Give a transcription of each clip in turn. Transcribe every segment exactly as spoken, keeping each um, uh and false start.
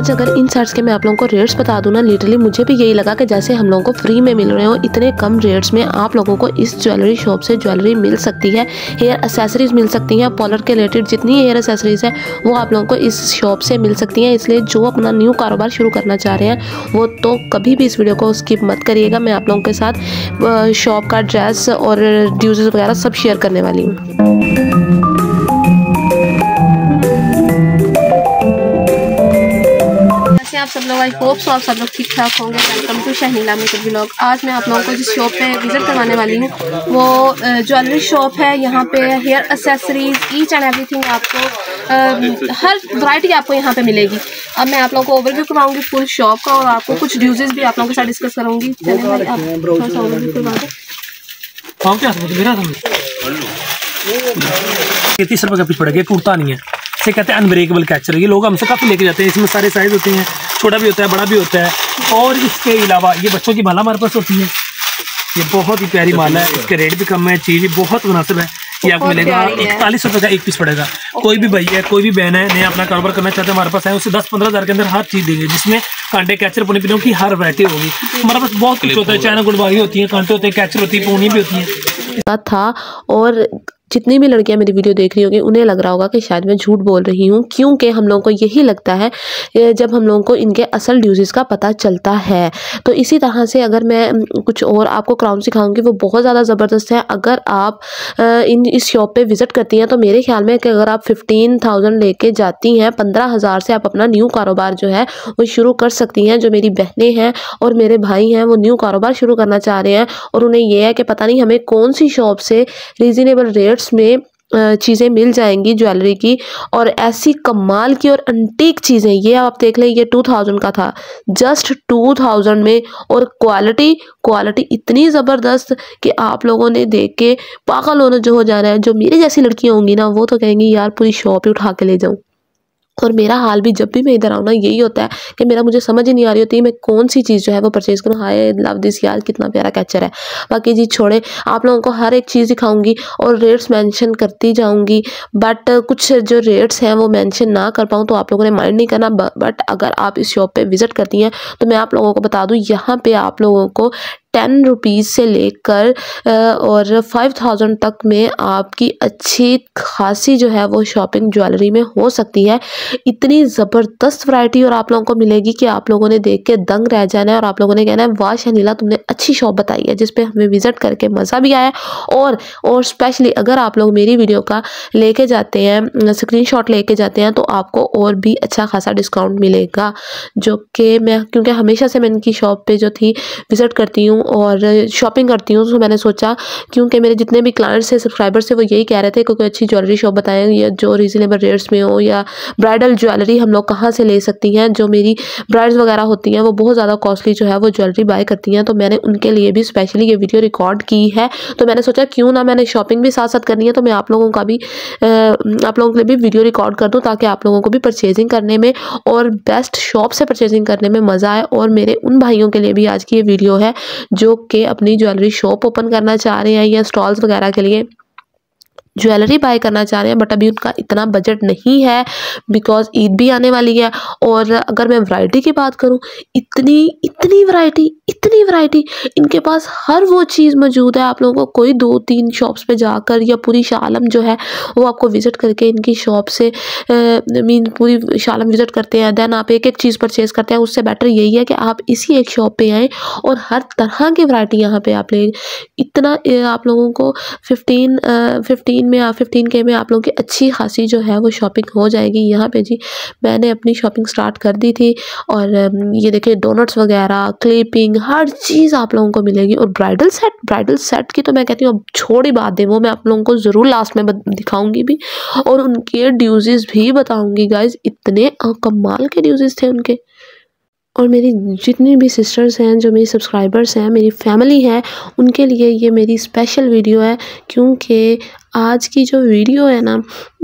आज अगर इन सेट्स के मैं आप लोगों को रेट्स बता दूं ना, लिटरली मुझे भी यही लगा कि जैसे हम लोगों को फ्री में मिल रहे हो, इतने कम रेट्स में आप लोगों को इस ज्वेलरी शॉप से ज्वेलरी मिल सकती है, हेयर एक्सेसरीज मिल सकती हैं, पार्लर के रिलेटेड जितनी हेयर एक्सेसरीज है वो आप लोगों को इस शॉप से मिल सकती हैं। इसलिए जो अपना न्यू कारोबार शुरू करना चाह रहे हैं वो तो कभी भी इस वीडियो को स्किप मत करिएगा। मैं आप लोगों के साथ शॉप का एड्रेस और ड्यूजेस वगैरह सब शेयर करने वाली हूँ। आप सब लोग आई होप सो आप सब लोग ठीक ठाक होंगे। Welcome to Shahneela makeup vlog. आज मैं आप लोगों को जिस शॉप पे विजिट करवाने वाली हूँ वो ज्वेलरी शॉप है। यहाँ पे hair accessories each and everything आपको आ, हर वैरायटी आपको यहाँ पे मिलेगी। अब मैं आप लोगों को ओवरव्यू करवाऊंगी फुल शॉप का और आपको कुछ ड्यूजेस भी आप लोगों के साथ डिस्कस करूँगी। तीस रुपये का पीस पड़ेगा, टूटता नहीं है, इसे कहते हैं अनब्रेकेबल कैचर। ये लोग हमसे काफ़ी लेके जाते हैं, इसमें सारे साइज होते हैं, छोटा भी होता है बड़ा भी होता है। और इसके अलावा ये बच्चों की माला हमारे पास होती है, ये बहुत ही प्यारी माला है, इसके रेट भी कम है, चीज़ भी बहुत मुनासिब है। ये आपको मिलेगा इकतालीस रुपये का एक पीस पड़ेगा। कोई भी भैया है, कोई भी बहन है, नया अपना कारोबार करना चाहते हैं, हमारे पास है, उसे दस पंद्रह हज़ार के अंदर हर चीज़ देंगे, जिसमें कांटे कैचर पुनी पिनों की हर वैरायटी होगी। हमारे पास बहुत कुछ होता है, चाइना गुड़बागी होती है, कांटे होते हैं, कैचर होती है, पूनी भी होती है था। और जितनी भी लड़कियां मेरी वीडियो देख रही होंगी उन्हें लग रहा होगा कि शायद मैं झूठ बोल रही हूँ, क्योंकि हम लोगों को यही लगता है जब हम लोगों को इनके असल ड्यूजेस का पता चलता है। तो इसी तरह से अगर मैं कुछ और आपको क्राउन सिखाऊंगी वो बहुत ज़्यादा ज़बरदस्त है। अगर आप इन इस शॉप पे विज़िट करती हैं तो मेरे ख्याल में कि अगर आप फिफ्टीन थाउजेंड लेके जाती हैं, पंद्रह हज़ार से आप अपना न्यू कारोबार जो है वो शुरू कर सकती हैं। जो मेरी बहनें हैं और मेरे भाई हैं वो न्यू कारोबार शुरू करना चाह रहे हैं और उन्हें यह है कि पता नहीं हमें कौन सी शॉप से रीज़नेबल रेट्स में चीज़ें मिल जाएंगी ज्वेलरी की, और ऐसी कमाल की और अंटीक चीज़ें। ये आप देख लें, ये टू थाउजेंड का था, जस्ट टू थाउजेंड में, और क्वालिटी क्वालिटी इतनी ज़बरदस्त कि आप लोगों ने देख के पागल होने जो हो जाना है। जो मेरी जैसी लड़कियां होंगी ना वो तो कहेंगी यार पूरी शॉप ही उठा के ले जाऊँ। और मेरा हाल भी जब भी मैं इधर आऊँ ना यही होता है कि मेरा मुझे समझ ही नहीं आ रही होती मैं कौन सी चीज़ जो है वो परचेज़ करूँ। हाय लव दिस यार, कितना प्यारा कैचर है। बाकी जी छोड़े, आप लोगों को हर एक चीज़ दिखाऊंगी और रेट्स मेंशन करती जाऊंगी, बट कुछ जो रेट्स हैं वो मेंशन ना कर पाऊँ तो आप लोगों ने माइंड नहीं करना। बट अगर आप इस शॉप पे विज़िट करती हैं तो मैं आप लोगों को बता दूँ, यहाँ पे आप लोगों को टेन रुपीज़ से लेकर और फाइव थाउजेंड तक में आपकी अच्छी खासी जो है वो शॉपिंग ज्वेलरी में हो सकती है। इतनी ज़बरदस्त वैरायटी और आप लोगों को मिलेगी कि आप लोगों ने देख के दंग रह जाना है और आप लोगों ने कहना है वाह शहनीला तुमने अच्छी शॉप बताई है, जिस पे हमें विज़िट करके मज़ा भी आया। और और स्पेशली अगर आप लोग मेरी वीडियो का लेके जाते हैं, स्क्रीनशॉट लेके जाते हैं, तो आपको और भी अच्छा खासा डिस्काउंट मिलेगा, जो कि मैं क्योंकि हमेशा से मैं इनकी शॉप पे जो थी विज़िट करती हूँ और शॉपिंग करती हूँ, तो मैंने सोचा क्योंकि मेरे जितने भी क्लाइंट्स हैं, सब्सक्राइबर्स हैं, वो यही कह रहे थे कि कोई अच्छी ज्वेलरी शॉप बताएं या जो रीज़नेबल रेट्स में हो, या ब्राइडल ज्वेलरी हम लोग कहाँ से ले सकती हैं। जो मेरी ब्राइड्स वगैरह होती हैं वो बहुत ज़्यादा कॉस्टली जो है वो ज्वेलरी बाय करती हैं, तो मैंने उनके लिए भी स्पेशली ये वीडियो रिकॉर्ड की है। तो मैंने सोचा क्यों ना मैंने शॉपिंग भी साथ साथ करनी है तो मैं आप लोगों का भी आप लोगों के लिए भी वीडियो रिकॉर्ड कर दूँ, ताकि आप लोगों को भी परचेजिंग करने में और बेस्ट शॉप से परचेजिंग करने में मज़ा आए। और मेरे उन भाइयों के लिए भी आज की ये वीडियो है जो कि अपनी ज्वेलरी शॉप ओपन करना चाह रहे हैं या स्टॉल्स वगैरह के लिए ज्वेलरी बाय करना चाह रहे हैं, बट अभी उनका इतना बजट नहीं है बिकॉज ईद भी आने वाली है। और अगर मैं वैरायटी की बात करूं, इतनी इतनी वैरायटी इतनी वैरायटी इनके पास हर वो चीज़ मौजूद है। आप लोगों को कोई दो तीन शॉप्स पे जाकर या पूरी शालम जो है वो आपको विज़िट करके इनकी शॉप से मीन पूरी शालम विज़िट करते हैं, देन आप एक एक चीज़ परचेज़ करते हैं। उससे बेटर यही है कि आप इसी एक शॉप पे आएँ और हर तरह की वैरायटी यहाँ पे आप ले। इतना आप लोगों को फिफ्टीन फिफ्टीन में या फिफ्टीन के में आप लोगों की अच्छी खासी जो है वो शॉपिंग हो जाएगी। यहाँ पे जी मैंने अपनी शॉपिंग स्टार्ट कर दी थी और ये देखिए डोनट्स वगैरह, क्लिपिंग, हर चीज़ आप लोगों को मिलेगी। और ब्राइडल सेट ब्राइडल सेट की तो मैं कहती हूँ अब छोड़ ही बात दें, वो मैं आप लोगों को ज़रूर लास्ट में दिखाऊंगी भी और उनके ड्यूजेस भी बताऊंगी। गाइज इतने कमाल के ड्यूजेस थे उनके। और मेरी जितनी भी सिस्टर्स हैं, जो मेरी सब्सक्राइबर्स हैं, मेरी फैमिली है, उनके लिए ये मेरी स्पेशल वीडियो है, क्योंकि आज की जो वीडियो है ना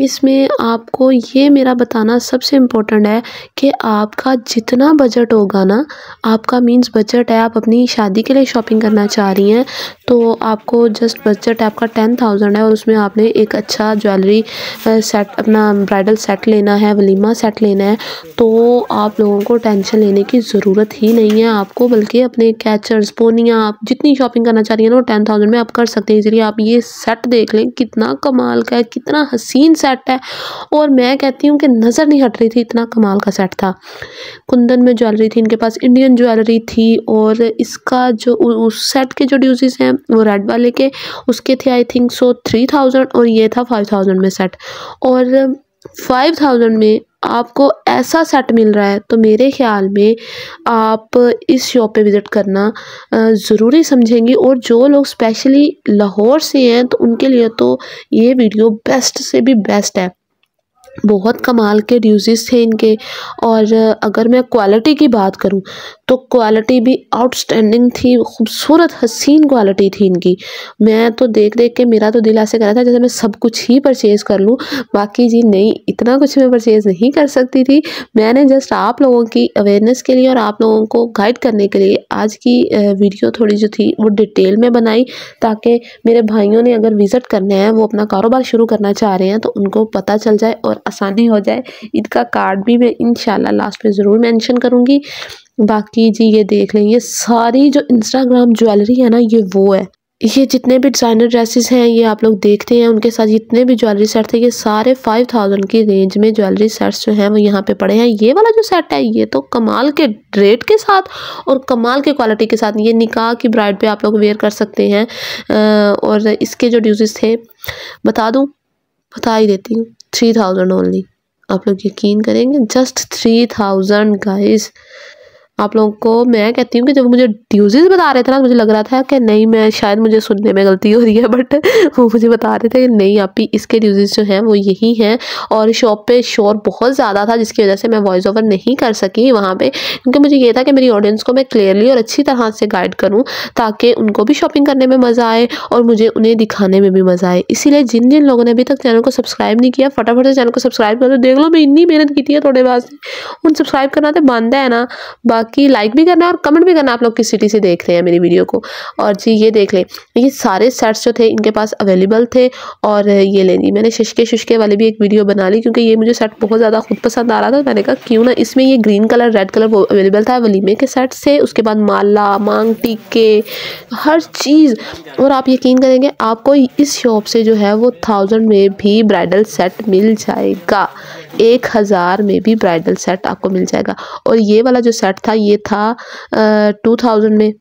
इसमें आपको ये मेरा बताना सबसे इम्पोर्टेंट है कि आपका जितना बजट होगा ना, आपका मींस बजट है, आप अपनी शादी के लिए शॉपिंग करना चाह रही हैं तो आपको जस्ट बजट आपका टेन थाउजेंड है और उसमें आपने एक अच्छा ज्वेलरी सेट, अपना ब्राइडल सेट लेना है, वलीमा सेट लेना है, तो आप लोगों को टेंशन लेने की ज़रूरत ही नहीं है आपको, बल्कि अपने कैचर्स, पोनियाँ, आप जितनी शॉपिंग करना चाह रही हैं ना वो टेन थाउजेंड में आप कर सकते हैं इजीली। आप ये सेट देख लें, कितना कमाल का है, कितना हसीन सेट है, और मैं कहती हूँ कि नज़र नहीं हट रही थी, इतना कमाल का सेट था। कुंदन में ज्वेलरी थी, इनके पास इंडियन ज्वेलरी थी, और इसका जो उस सेट के जो ड्यूजेस हैं वो रेड वाले के, उसके थे I think so three thousand, और ये था फाइव थाउजेंड में सेट। और फाइव थाउजेंड में आपको ऐसा सेट मिल रहा है तो मेरे ख्याल में आप इस शॉप पे विज़िट करना ज़रूरी समझेंगी। और जो लोग स्पेशली लाहौर से हैं तो उनके लिए तो ये वीडियो बेस्ट से भी बेस्ट है। बहुत कमाल के ड्यूजेस थे इनके, और अगर मैं क्वालिटी की बात करूं तो क्वालिटी भी आउटस्टैंडिंग थी, खूबसूरत हसीन क्वालिटी थी इनकी। मैं तो देख देख के मेरा तो दिल ऐसे कर रहा था जैसे मैं सब कुछ ही परचेज़ कर लूं। बाकी जी नहीं, इतना कुछ मैं परचेज़ नहीं कर सकती थी। मैंने जस्ट आप लोगों की अवेयरनेस के लिए और आप लोगों को गाइड करने के लिए आज की वीडियो थोड़ी जो थी वो डिटेल में बनाई, ताकि मेरे भाइयों ने अगर विज़िट करना है, वो अपना कारोबार शुरू करना चाह रहे हैं तो उनको पता चल जाए और आसानी हो जाए। इनका कार्ड भी मैं इंशाल्लाह लास्ट में ज़रूर मेंशन करूँगी। बाकी जी ये देख लें, ये सारी जो इंस्टाग्राम ज्वेलरी है ना, ये वो है। ये जितने भी डिज़ाइनर ड्रेसेस हैं ये आप लोग देखते हैं, उनके साथ जितने भी ज्वेलरी सेट थे ये सारे फाइव थाउजेंड की रेंज में ज्वेलरी सेट्स जो हैं वो यहाँ पे पड़े हैं। ये वाला जो सेट है ये तो कमाल के रेट के साथ और कमाल के क्वालिटी के साथ, ये निकाह की ब्राइड पे आप लोग वेयर कर सकते हैं। और इसके जो ड्यूजेस थे बता दूँ, बता ही देती हूँ, थ्री थाउजेंड ओनली। आप लोग यकीन करेंगे, जस्ट थ्री थाउजेंड गाइज। आप लोगों को मैं कहती हूँ कि जब मुझे ड्यूजेस बता रहे थे ना, मुझे लग रहा था कि नहीं, मैं शायद मुझे सुनने में गलती हो रही है, बट वो मुझे बता रहे थे कि नहीं आपी, इसके ड्यूजेस जो हैं वो यही हैं। और शॉप पे शोर बहुत ज़्यादा था जिसकी वजह से मैं वॉइस ओवर नहीं कर सकी वहाँ पे, क्योंकि मुझे ये था कि मेरी ऑडियंस को मैं क्लियरली और अच्छी तरह से गाइड करूँ ताकि उनको भी शॉपिंग करने में मज़ा आए और मुझे उन्हें दिखाने में भी मज़ा आए। इसीलिए जिन जिन लोगों ने अभी तक चैनल को सब्सक्राइब नहीं किया, फटाफट से चैनल को सब्सक्राइब कर दो। देख लो मैं इतनी मेहनत की थी थोड़े बाद से, उन सब्सक्राइब करना तो बंद है ना, बाकी लाइक भी करना और कमेंट भी करना आप लोग किस सिटी से देख रहे हैं मेरी वीडियो को। और जी ये देख लें, ये सारे सेट्स जो थे इनके पास अवेलेबल थे। और ये ले जी, मैंने शिशके शुशके वाली भी एक वीडियो बना ली क्योंकि ये मुझे सेट बहुत ज़्यादा खुद पसंद आ रहा था। मैंने कहा क्यों ना, इसमें ये ग्रीन कलर, रेड कलर वो अवेलेबल था, वलीमे के सेट्स थे, उसके बाद माला, मांग टीके, हर चीज़। और आप यकीन करेंगे आपको इस शॉप से जो है वो थाउजेंड में भी ब्राइडल सेट मिल जाएगा, एक हज़ार में भी ब्राइडल सेट आपको मिल जाएगा। और ये वाला जो सेट था ये था टू थाउजेंड में,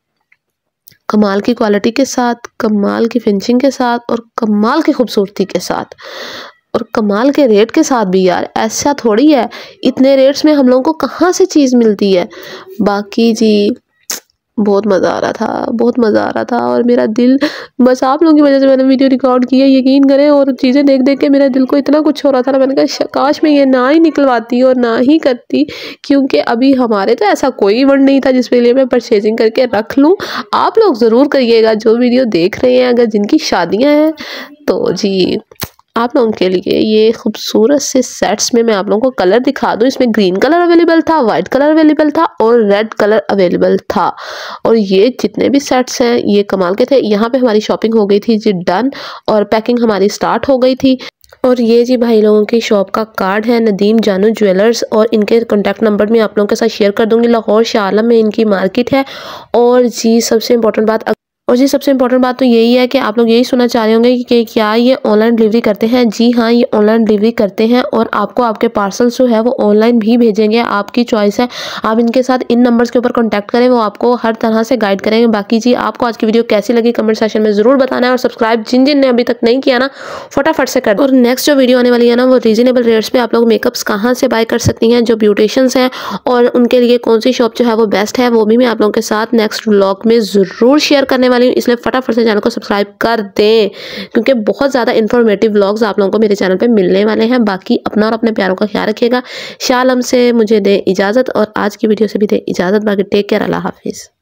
कमाल की क्वालिटी के साथ, कमाल की फिनिशिंग के साथ और कमाल की खूबसूरती के साथ और कमाल के रेट के साथ भी। यार ऐसा थोड़ी है, इतने रेट्स में हम लोगों को कहाँ से चीज़ मिलती है। बाकी जी बहुत मज़ा आ रहा था, बहुत मज़ा आ रहा था। और मेरा दिल, बस आप लोगों की वजह से मैंने वीडियो रिकॉर्ड की है, यकीन करें। और चीज़ें देख देख के मेरा दिल को इतना कुछ हो रहा था ना, मैंने कहा काश मैं ये ना ही निकलवाती और ना ही करती, क्योंकि अभी हमारे तो ऐसा कोई इवेंट नहीं था जिसके लिए मैं परचेजिंग करके रख लूँ। आप लोग ज़रूर करिएगा जो वीडियो देख रहे हैं, अगर जिनकी शादियाँ हैं तो जी आप लोगों के लिए ये खूबसूरत से सेट्स में मैं आप लोगों को कलर दिखा दूं। इसमें ग्रीन कलर अवेलेबल था, वाइट कलर अवेलेबल था और रेड कलर अवेलेबल था। और ये जितने भी सेट्स हैं ये कमाल के थे। यहाँ पे हमारी शॉपिंग हो गई थी जी डन, और पैकिंग हमारी स्टार्ट हो गई थी। और ये जी भाई लोगों की शॉप का कार्ड है, नदीम जानू ज्वेलर्स, और इनके कॉन्टैक्ट नंबर मैं आप लोगों के साथ शेयर कर दूंगी। लाहौर शाह आलम में इनकी मार्केट है। और जी सबसे इम्पोर्टेंट बात और जी सबसे इंपॉर्टेंट बात तो यही है कि आप लोग यही सुनना चाह रहे होंगे कि, कि क्या ये ऑनलाइन डिलीवरी करते हैं। जी हाँ, ये ऑनलाइन डिलीवरी करते हैं और आपको आपके पार्सल्स जो है वो ऑनलाइन भी भेजेंगे। आपकी चॉइस है, आप इनके साथ इन नंबर्स के ऊपर कॉन्टैक्ट करें, वो आपको हर तरह से गाइड करेंगे। बाकी जी आपको आज की वीडियो कैसी लगी कमेंट सेक्शन में ज़रूर बताना है, और सब्सक्राइब जिन जिन ने अभी तक नहीं किया ना फटाफट से कर। और नेक्स्ट जो वीडियो आने वाली है ना वो रीजनेबल रेट्स पे आप लोग मेकअप्स कहाँ से बाय कर सकती हैं, जो ब्यूटिशियंस हैं और उनके लिए कौन सी शॉप जो है वो बेस्ट है, वो भी मैं आप लोगों के साथ नेक्स्ट व्लॉग में ज़रूर शेयर करने वाली हूँ। इसलिए फटाफट चैनल को सब्सक्राइब कर दें, क्योंकि बहुत ज़्यादा इन्फॉर्मेटिव व्लॉग्स आप लोगों को मेरे चैनल पे मिलने वाले हैं। बाकी अपना और अपने प्यारों का ख्याल रखिएगा। शाह आलम से मुझे दे इजाज़त और आज की वीडियो से भी दे इजाज़त। बाकी टेक केयर, अल्लाह हाफिज़।